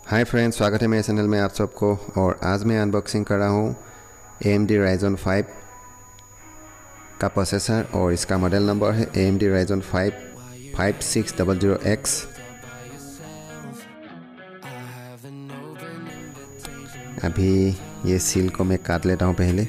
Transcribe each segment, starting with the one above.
Hi friends, स्वागत है मेरे चैनल में आप सबको। और आज मैं अनबॉक्सिंग कर रहा हूँ AMD Ryzen 5 का प्रोसेसर और इसका मॉडल नंबर है AMD Ryzen 5 5600X। अभी ये सील को मैं काट लेता हूँ पहले।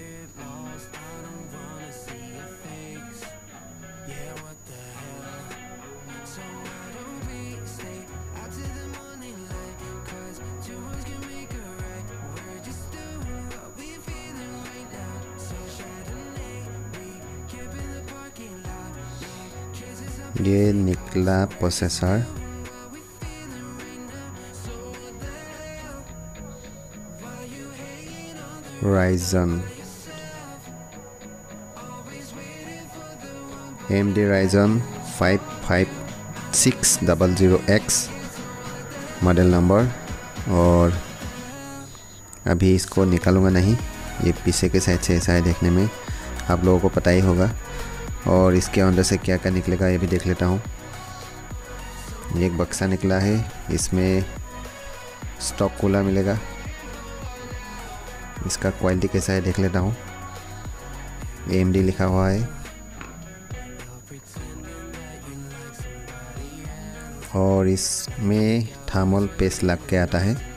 ये निकला processor. Ryzen AMD Ryzen 5 5600X model number. और अभी इसको निकालूंगा नहीं, ये पीछे के साइड से ऐसा है देखने में, आप लोगों को पता ही होगा। और इसके अंदर से क्या क्या निकलेगा ये भी देख लेता हूँ। ये एक बक्सा निकला है, इसमें स्टॉक कूलर मिलेगा। इसका क्वालिटी कैसा है देख लेता हूँ। AMD लिखा हुआ है और इसमें थर्मल पेस्ट लग के आता है।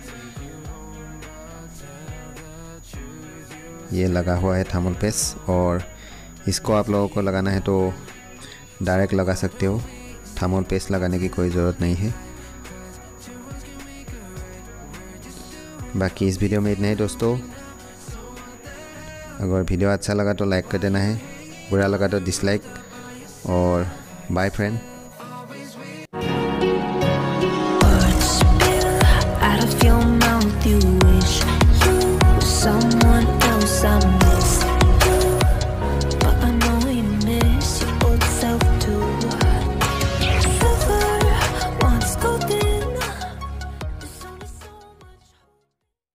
ये लगा हुआ है थर्मल पेस्ट, और इसको आप लोगों को लगाना है तो डायरेक्ट लगा सकते हो, थर्मल पेस्ट लगाने की कोई ज़रूरत नहीं है। बाकी इस वीडियो में इतना ही दोस्तों। अगर वीडियो अच्छा लगा तो लाइक कर देना है, बुरा लगा तो डिसलाइक। और बाय फ्रेंड।